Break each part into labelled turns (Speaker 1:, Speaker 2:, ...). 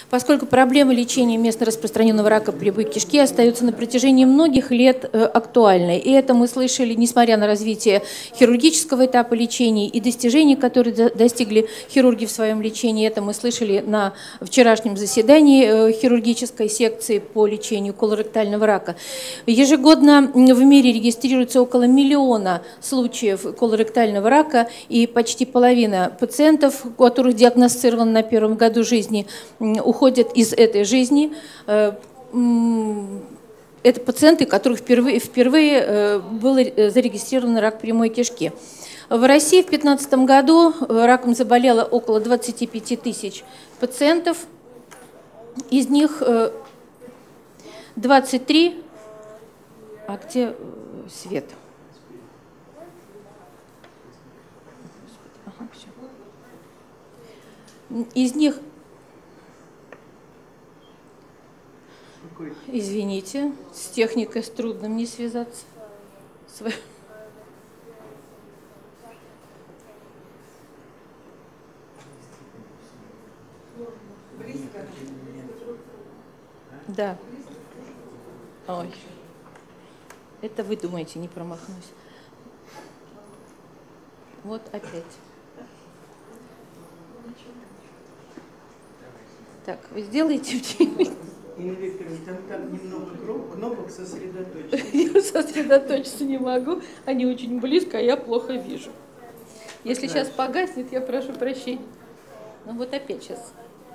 Speaker 1: поскольку проблема лечения местно распространенного рака прямой кишки остается на протяжении многих лет актуальной. И это мы слышали, несмотря на развитие хирургического этапа лечения и достижений, которые достигли хирурги в своем лечении. Это мы слышали на вчерашнем заседании хирургической секции по лечению колоректального рака. Ежегодно в мире регистрируется около 1 миллиона случаев колоректального рака, и почти половина пациентов, у которых диагностирован на первом году жизни, уходят из этой жизни. Это пациенты, у которых впервые был зарегистрирован рак прямой кишки. В России в 2015 году раком заболело около 25 тысяч пациентов. Из них 23... А где свет? Ага, все. Из них... Извините, с техникой трудно мне связаться. Да. Ой. Это вы думаете, не промахнусь. Вот опять. Так, вы сделаете мне?
Speaker 2: Инна Викторовна, там так немного кнопок, сосредоточиться.
Speaker 1: Я сосредоточиться не могу, они очень близко, а я плохо вижу. Если сейчас погаснет, я прошу прощения. Ну вот опять сейчас.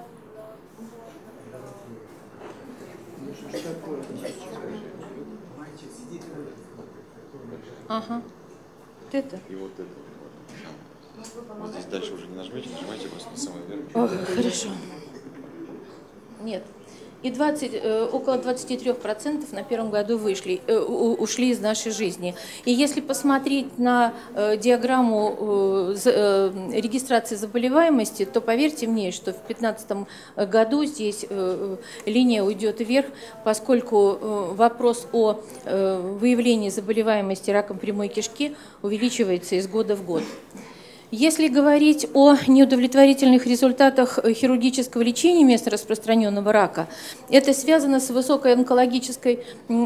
Speaker 1: Ага. Вот это?
Speaker 3: И вот это. Вот здесь дальше уже не нажмете, нажимайте просто на самый верх.
Speaker 1: Хорошо. Нет. И около 23% на первом году ушли из нашей жизни. И если посмотреть на диаграмму регистрации заболеваемости, то поверьте мне, что в 2015 году здесь линия уйдет вверх, поскольку вопрос о выявлении заболеваемости раком прямой кишки увеличивается из года в год. Если говорить о неудовлетворительных результатах хирургического лечения местно распространенного рака, это связано с невысокой онкологической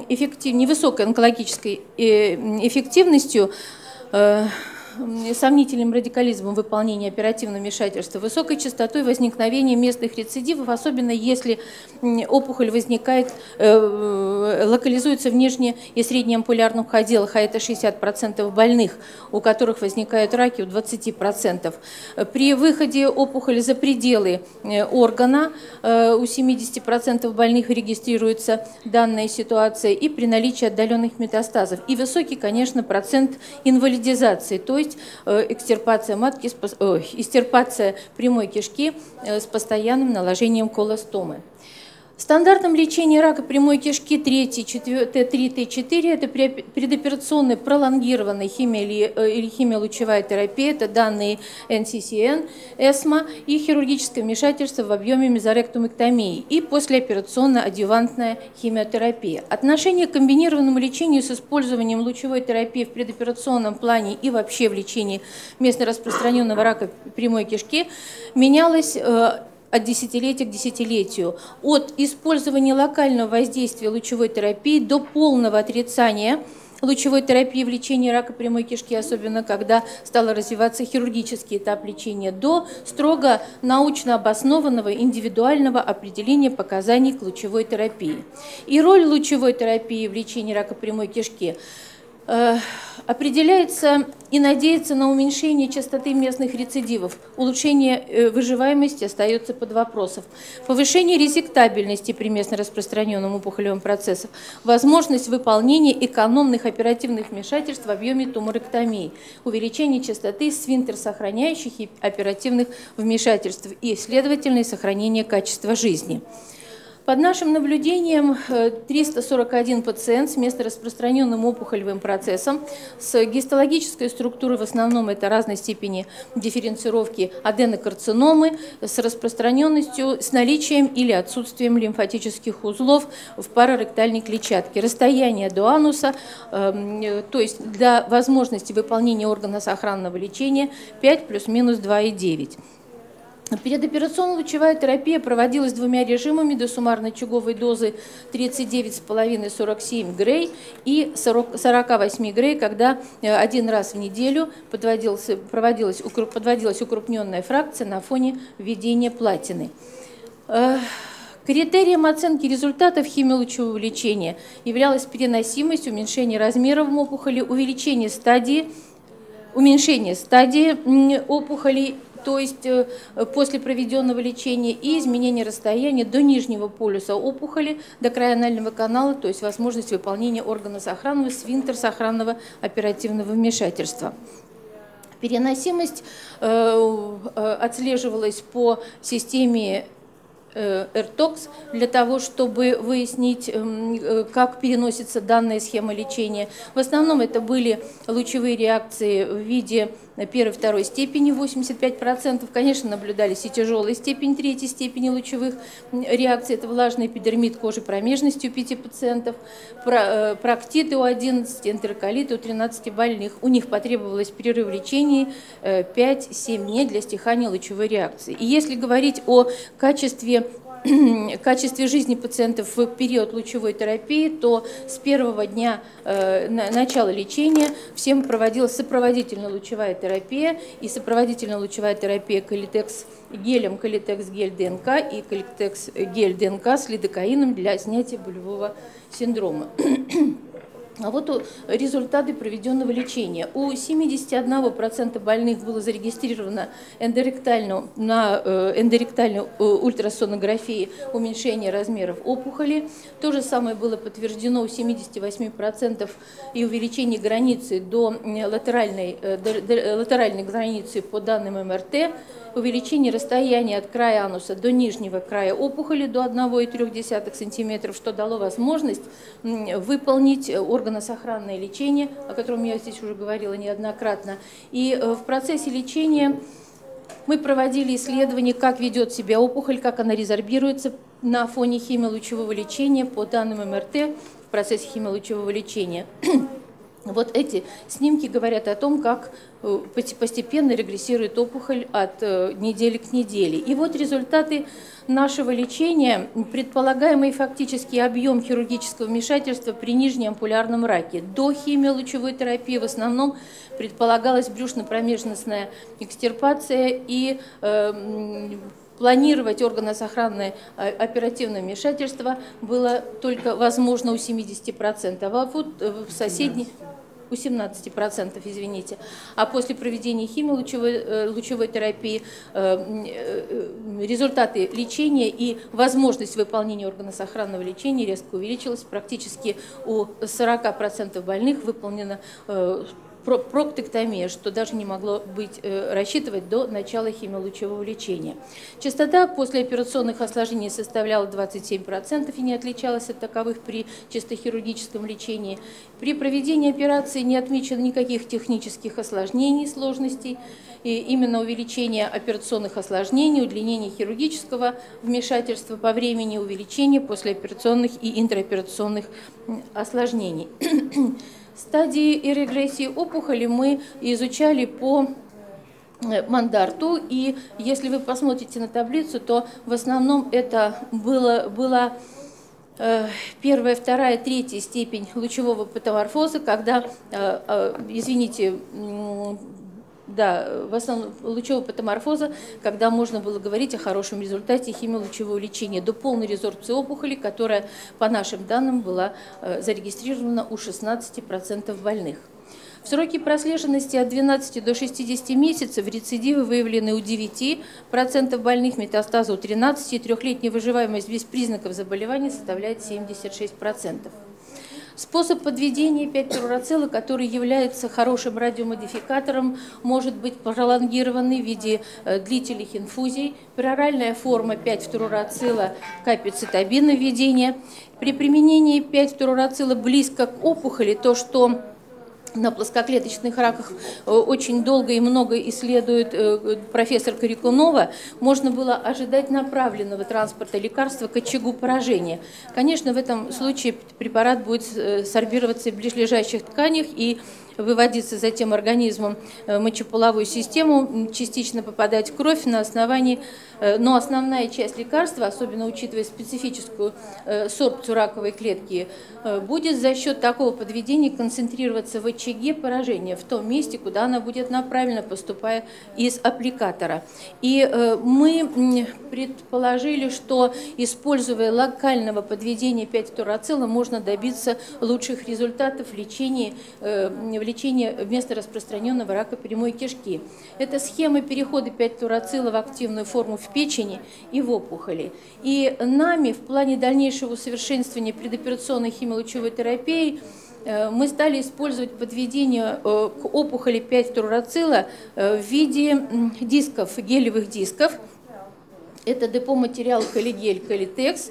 Speaker 1: эффективностью, сомнительным радикализмом выполнения оперативного вмешательства, высокой частотой возникновения местных рецидивов, особенно если опухоль возникает, локализуется в нижне- и среднеампулярных отделах, а это 60% больных, у которых возникают раки, у 20%. При выходе опухоли за пределы органа у 70% больных регистрируется данная ситуация, и при наличии отдаленных метастазов. И высокий, конечно, процент инвалидизации, то есть экстирпация матки, экстирпация прямой кишки с постоянным наложением колостомы. Стандартом лечения рака прямой кишки Т3-Т4 это предоперационная пролонгированная или химиолучевая терапия, это данные NCCN, ESMO и хирургическое вмешательство в объеме мезоректомэктомии и послеоперационная адъювантная химиотерапия. Отношение к комбинированному лечению с использованием лучевой терапии в предоперационном плане и вообще в лечении местно распространенного рака прямой кишки менялось от десятилетия к десятилетию, от использования локального воздействия лучевой терапии до полного отрицания лучевой терапии в лечении рака прямой кишки, особенно когда стал развиваться хирургический этап лечения, до строго научно обоснованного индивидуального определения показаний к лучевой терапии. И роль лучевой терапии в лечении рака прямой кишки определяется и надеется на уменьшение частоты местных рецидивов. Улучшение выживаемости остается под вопросом. Повышение резектабельности при местно распространенном опухолевом процессе. Возможность выполнения экономных оперативных вмешательств в объеме туморектомии. Увеличение частоты сфинктерсохраняющих и оперативных вмешательств и, следовательно, сохранение качества жизни. Под нашим наблюдением 341 пациент с местно распространенным опухолевым процессом, с гистологической структурой, в основном это разной степени дифференцировки аденокарциномы, с распространенностью, с наличием или отсутствием лимфатических узлов в параректальной клетчатке. Расстояние до ануса, то есть для возможности выполнения органосохранного лечения 5 плюс-минус 2,9. Передоперационная лучевая терапия проводилась двумя режимами до суммарно-очаговой дозы 39,5-47 грей и 48 грей, когда один раз в неделю подводилась укрупненная фракция на фоне введения платины. Критерием оценки результатов химиолучевого лечения являлась переносимость, уменьшение размеров опухоли, уменьшение стадии опухолей, то есть после проведенного лечения, и изменение расстояния до нижнего полюса опухоли, до края анального канала, то есть возможность выполнения органа сохранного, сфинктер сохранного оперативного вмешательства. Переносимость отслеживалась по системе РТОКС для того, чтобы выяснить, как переносится данная схема лечения. В основном это были лучевые реакции в виде первой-второй степени 85%. Конечно, наблюдались и тяжелые степени третьей степени лучевых реакций. Это влажный эпидермит кожи промежности у 5 пациентов, проктиты у 11, энтероколиты у 13 больных. У них потребовалось перерыв в лечении 5-7 дней для стихания лучевой реакции. И если говорить о качестве жизни пациентов в период лучевой терапии, то с первого дня начала лечения всем проводилась сопроводительная лучевая терапия и сопроводительная лучевая терапия калитекс-гелем, калитекс-гель ДНК и калитекс-гель ДНК с лидокаином для снятия болевого синдрома. А вот результаты проведенного лечения. У 71% больных было зарегистрировано на эндоректальной ультрасонографии уменьшение размеров опухоли. То же самое было подтверждено у 78% и увеличение границы до латеральной границы по данным МРТ, увеличение расстояния от края ануса до нижнего края опухоли до 1,3 см, что дало возможность выполнить органосохранное лечение, о котором я здесь уже говорила неоднократно. И в процессе лечения мы проводили исследования, как ведет себя опухоль, как она резорбируется на фоне химиолучевого лечения по данным МРТ в процессе химиолучевого лечения. Вот эти снимки говорят о том, как постепенно регрессирует опухоль от недели к неделе. И вот результаты нашего лечения, предполагаемый фактический объем хирургического вмешательства при нижнеампулярном раке. До химиолучевой терапии в основном предполагалась брюшно-промежностная экстирпация и планировать органосохранное оперативное вмешательство было только возможно у 70%, а вот в соседней... У 17%, извините. А после проведения химиолучевой терапии результаты лечения и возможность выполнения органосохранного лечения резко увеличилась. Практически у 40% больных выполнена проктектомия, что даже не могло быть рассчитывать до начала химиолучевого лечения. Частота послеоперационных осложнений составляла 27% и не отличалась от таковых при чисто хирургическом лечении. При проведении операции не отмечено никаких технических осложнений, сложностей. И именно увеличение операционных осложнений, удлинение хирургического вмешательства по времени, увеличение послеоперационных и интраоперационных осложнений. Стадии и регрессии опухоли мы изучали по Мандарту, и если вы посмотрите на таблицу, то в основном это была первая, вторая, третья степень лучевого патоморфоза, когда, в основном лучевого патоморфоза, когда можно было говорить о хорошем результате химиолучевого лечения до полной резорбции опухоли, которая, по нашим данным, была зарегистрирована у 16% больных. В сроке прослеженности от 12 до 60 месяцев рецидивы выявлены у 9% больных, метастазы у 13%, и трехлетняя выживаемость без признаков заболевания составляет 76%. Способ подведения 5-флуороцилла, который является хорошим радиомодификатором, может быть пролонгированный в виде длительных инфузий. Пероральная форма 5-флуороцилла капецитабина введения. При применении 5-флуороцилла близко к опухоли, то, что на плоскоклеточных раках очень долго и много исследует профессор Корякунова, можно было ожидать направленного транспорта лекарства к очагу поражения. Конечно, в этом случае препарат будет сорбироваться в близлежащих тканях, и выводиться затем организмом в мочеполовую систему, частично попадать в кровь на основании, но основная часть лекарства, особенно учитывая специфическую сорбцию раковой клетки, будет за счет такого подведения концентрироваться в очаге поражения, в том месте, куда она будет направлена, поступая из аппликатора. И мы предположили, что, используя локального подведения 5-фторацила, можно добиться лучших результатов в лечении вместо распространенного рака прямой кишки. Это схема перехода 5-фторацила в активную форму в печени и в опухоли. И нами в плане дальнейшего усовершенствования предоперационной химиолучевой терапии мы стали использовать подведение к опухоли 5-фторацила в виде дисков, гелевых дисков. Это депо-материал Колигель, Колитекс,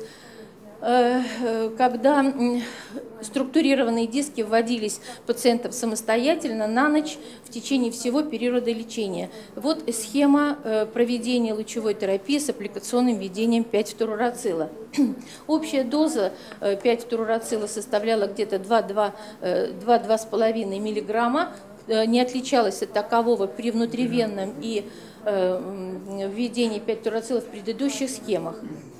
Speaker 1: когда структурированные диски вводились пациентам самостоятельно на ночь в течение всего периода лечения. Вот схема проведения лучевой терапии с аппликационным введением 5-фторацила. Общая доза 5-фторацила составляла где-то 2-2,5 мг, не отличалась от такового при внутривенном и введении 5-фторацила в предыдущих схемах.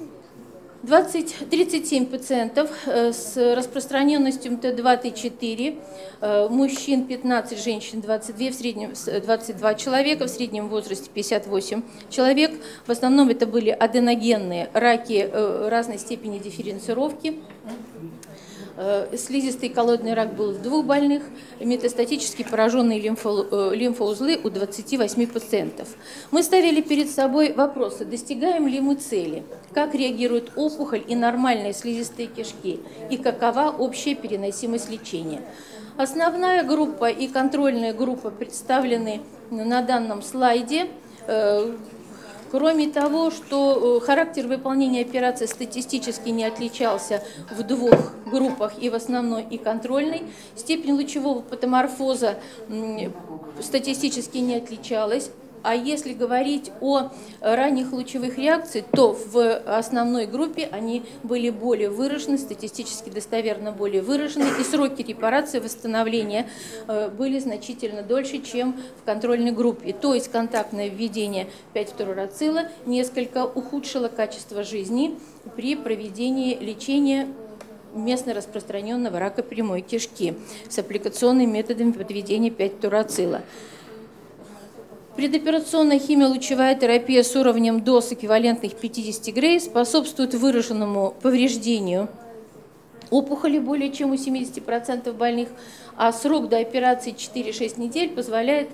Speaker 1: 37 пациентов с распространенностью Т2, Т4, мужчин 15, женщин 22, в среднем 22 человека, в среднем возрасте 58 человек. В основном это были аденогенные раки разной степени дифференцировки. Слизистый коллоидный рак был в 2 больных, метастатически пораженные лимфоузлы у 28 пациентов. Мы ставили перед собой вопросы: достигаем ли мы цели, как реагирует опухоль и нормальные слизистые кишки, и какова общая переносимость лечения. Основная группа и контрольная группа представлены на данном слайде. Кроме того, что характер выполнения операции статистически не отличался в 2 группах, и в основной, и контрольной, степень лучевого патоморфоза статистически не отличалась. А если говорить о ранних лучевых реакциях, то в основной группе они были более выражены, статистически достоверно более выражены, и сроки репарации, восстановления были значительно дольше, чем в контрольной группе. То есть контактное введение 5-фторацила несколько ухудшило качество жизни при проведении лечения местно распространенного рака прямой кишки с аппликационными методами подведения 5-фторацила. Предоперационная химиолучевая терапия с уровнем доз, эквивалентных 50 Грей, способствует выраженному повреждению опухоли более чем у 70% больных, а срок до операции 4-6 недель позволяет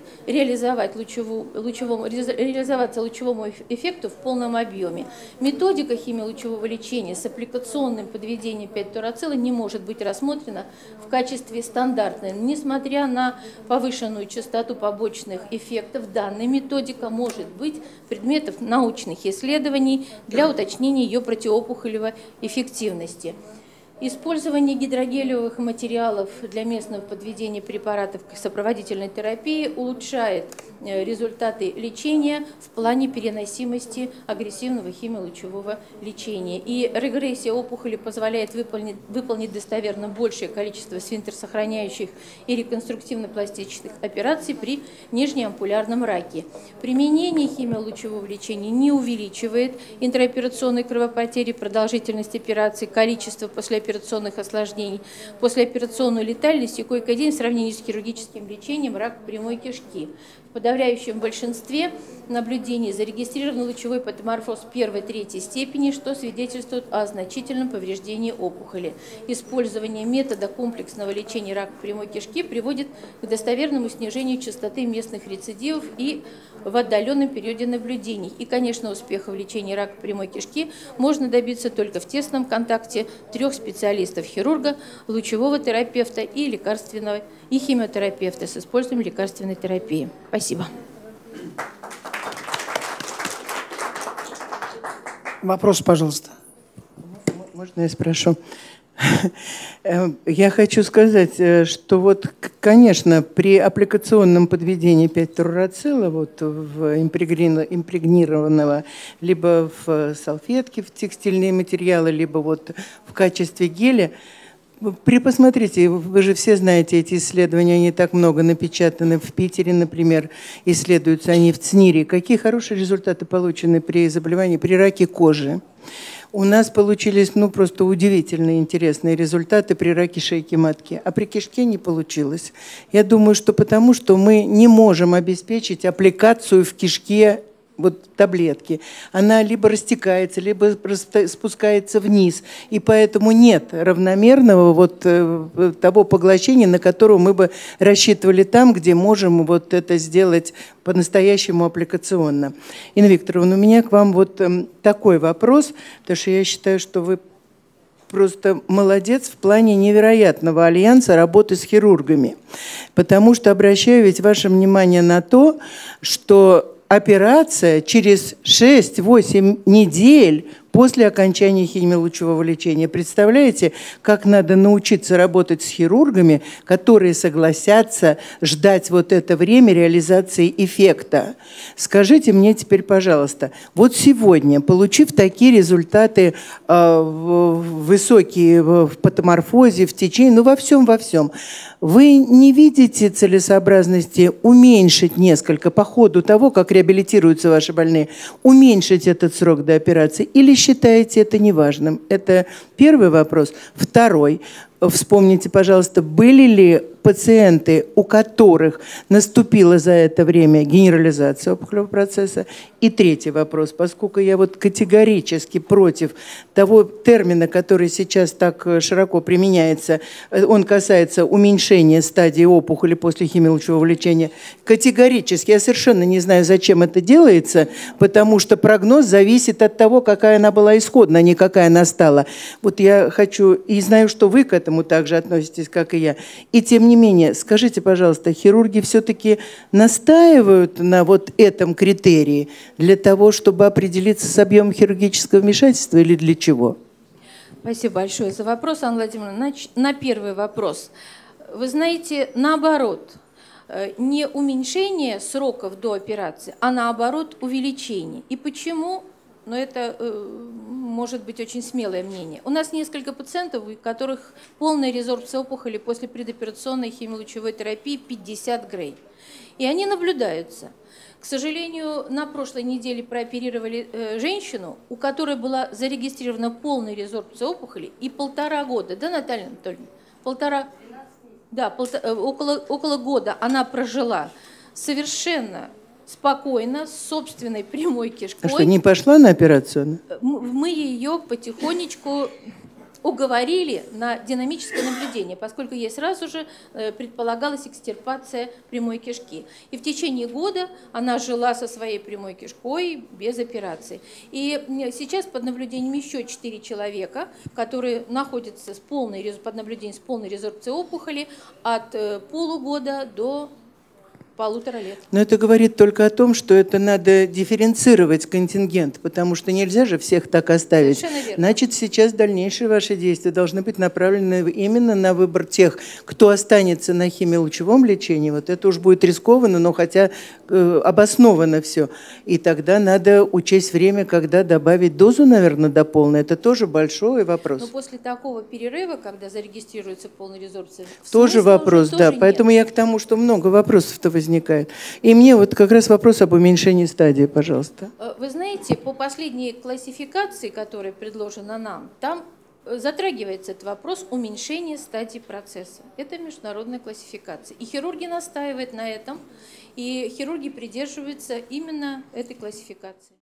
Speaker 1: реализоваться лучевому эффекту в полном объеме. Методика химиолучевого лечения с аппликационным подведением 5-фторацила не может быть рассмотрена в качестве стандартной. Несмотря на повышенную частоту побочных эффектов, данная методика может быть предметом научных исследований для уточнения ее противоопухолевой эффективности. Использование гидрогелевых материалов для местного подведения препаратов к сопроводительной терапии улучшает результаты лечения в плане переносимости агрессивного химиолучевого лечения. И регрессия опухоли позволяет выполнить достоверно большее количество сфинктер-сохраняющих и реконструктивно-пластических операций при нижнеампулярном раке. Применение химиолучевого лечения не увеличивает интраоперационной кровопотери, продолжительность операции, количество послеоперационных осложнений, послеоперационную летальность и кое-где в сравнении с хирургическим лечением рака прямой кишки. В подавляющем большинстве наблюдений зарегистрирован лучевой патоморфоз 1-3 степени, что свидетельствует о значительном повреждении опухоли. Использование метода комплексного лечения рака прямой кишки приводит к достоверному снижению частоты местных рецидивов и в отдаленном периоде наблюдений. И, конечно, успеха в лечении рака прямой кишки можно добиться только в тесном контакте 3 специалистов: хирурга, лучевого терапевта и лекарственного и химиотерапевта с использованием лекарственной терапии. Спасибо.
Speaker 2: Вопрос, пожалуйста. Можно я спрошу? Я хочу сказать, что вот, конечно, при аппликационном подведении 5-фторацила вот в импрегнированного либо в салфетке, в текстильные материалы, либо вот в качестве геля, Посмотрите, вы же все знаете эти исследования, они так много напечатаны в Питере, например, исследуются они в ЦНИРе. Какие хорошие результаты получены при заболевании, при раке кожи. У нас получились, ну, просто удивительно интересные результаты при раке шейки матки, а при кишке не получилось. Я думаю, что потому, что мы не можем обеспечить аппликацию в кишке вот таблетки. Она либо растекается, либо спускается вниз. И поэтому нет равномерного вот того поглощения, на которое мы бы рассчитывали там, где можем вот это сделать по-настоящему аппликационно. Инна Викторовна, у меня к вам вот такой вопрос, потому что я считаю, что вы просто молодец в плане невероятного альянса работы с хирургами. Потому что обращаю ведь ваше внимание на то, что операция через 6-8 недель после окончания химиолучевого лечения. Представляете, как надо научиться работать с хирургами, которые согласятся ждать вот это время реализации эффекта. Скажите мне теперь, пожалуйста, вот сегодня, получив такие результаты высокие в патоморфозе, в течение, ну во всем, вы не видите целесообразности уменьшить несколько по ходу того, как реабилитируются ваши больные, уменьшить этот срок до операции или считаете это неважным? Это первый вопрос. Второй. Вспомните, пожалуйста, были ли пациенты, у которых наступила за это время генерализация опухолевого процесса? И третий вопрос. Поскольку я вот категорически против того термина, который сейчас так широко применяется, он касается уменьшения стадии опухоли после химиолучевого лечения, категорически, я совершенно не знаю, зачем это делается, потому что прогноз зависит от того, какая она была исходная, а не какая она стала. Вот я хочу, и знаю, что вы к этому также относитесь, как и я. И тем не менее, скажите, пожалуйста, хирурги все-таки настаивают на вот этом критерии для того, чтобы определиться с объемом хирургического вмешательства или для чего?
Speaker 1: Спасибо большое за вопрос, Анна Владимировна. На первый вопрос. Вы знаете, наоборот, не уменьшение сроков до операции, а наоборот увеличение. И почему? Но это может быть очень смелое мнение. У нас несколько пациентов, у которых полная резорбция опухоли после предоперационной химиолучевой терапии 50 грей. И они наблюдаются. К сожалению, на прошлой неделе прооперировали женщину, у которой была зарегистрирована полная резорбция опухоли, и 1,5 года, да, Наталья Анатольевна? Около года она прожила совершенно спокойно, с собственной прямой кишкой.
Speaker 2: А что, не пошла на операцию?
Speaker 1: Мы ее потихонечку уговорили на динамическое наблюдение, поскольку ей сразу же предполагалась экстирпация прямой кишки. И в течение года она жила со своей прямой кишкой без операции. И сейчас под наблюдением еще 4 человека, которые находятся под наблюдением с полной резорбцией опухоли от полугода до 1,5 лет.
Speaker 2: Но это говорит только о том, что это надо дифференцировать контингент, потому что нельзя же всех так оставить.
Speaker 1: Совершенно верно.
Speaker 2: Значит, сейчас дальнейшие ваши действия должны быть направлены именно на выбор тех, кто останется на химиолучевом лечении. Вот это уж будет рискованно, но хотя обосновано все. И тогда надо учесть время, когда добавить дозу, наверное, до полной. Это тоже большой вопрос.
Speaker 1: Но после такого перерыва, когда зарегистрируется полная резорбция,
Speaker 2: тоже вопрос, да. Поэтому я к тому, что много вопросов-то возникает. И мне вот как раз вопрос об уменьшении стадии, пожалуйста.
Speaker 1: Вы знаете, по последней классификации, которая предложена нам, там затрагивается этот вопрос уменьшения стадии процесса. Это международная классификация. И хирурги настаивают на этом, и хирурги придерживаются именно этой классификации.